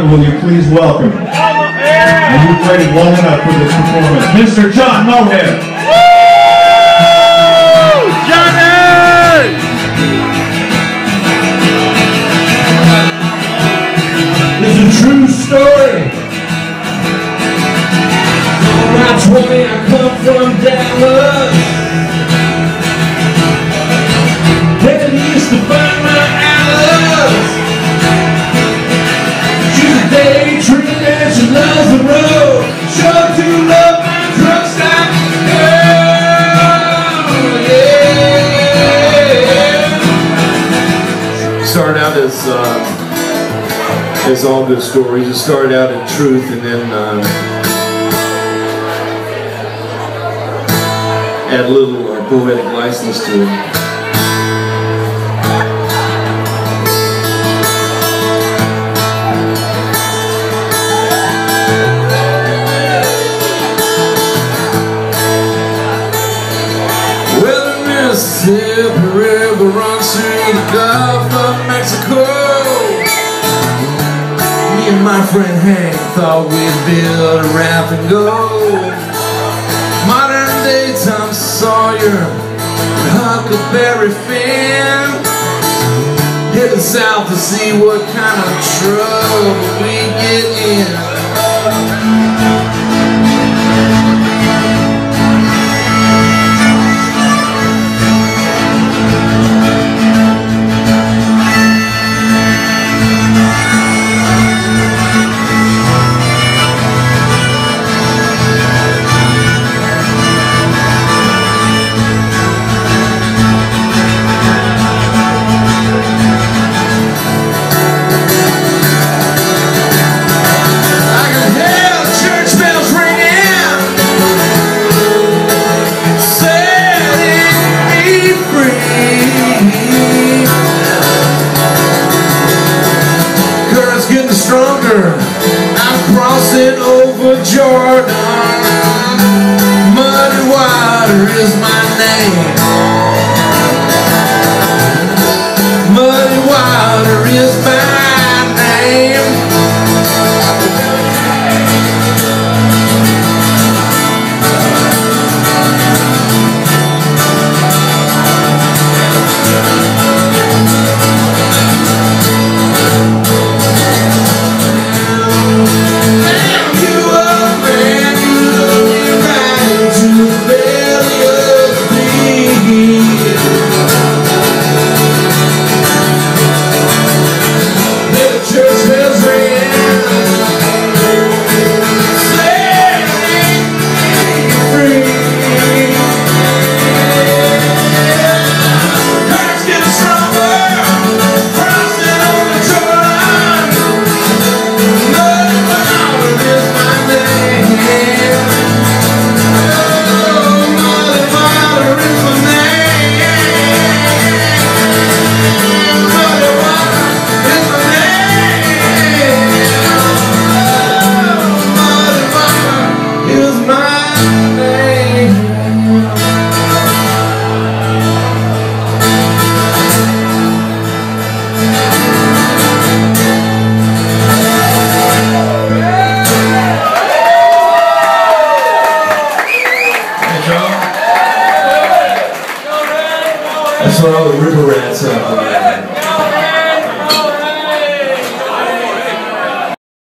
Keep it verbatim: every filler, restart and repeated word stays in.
gentlemen, will you please welcome, and you've waited long enough for this performance, Mister John Mohead. Woo! Johnny! It's a true story. Around twenty, I come from Dallas. Then he used to find my Alice. She's a daydream and she loves the road. Sure to love my truck stop girl, yeah. Started out as uh, as all good stories. It started out in truth, and then uh, add a little uh, poetic license to it. Well, the Mississippi River runs through the Gulf of Mexico. Me and my friend Hank thought we'd build a raft and go. Modern day Tom Sawyer and Huckleberry Finn, headed south to see what kind of trouble we get in. I'm crossing over Jordan. Muddy water is my name.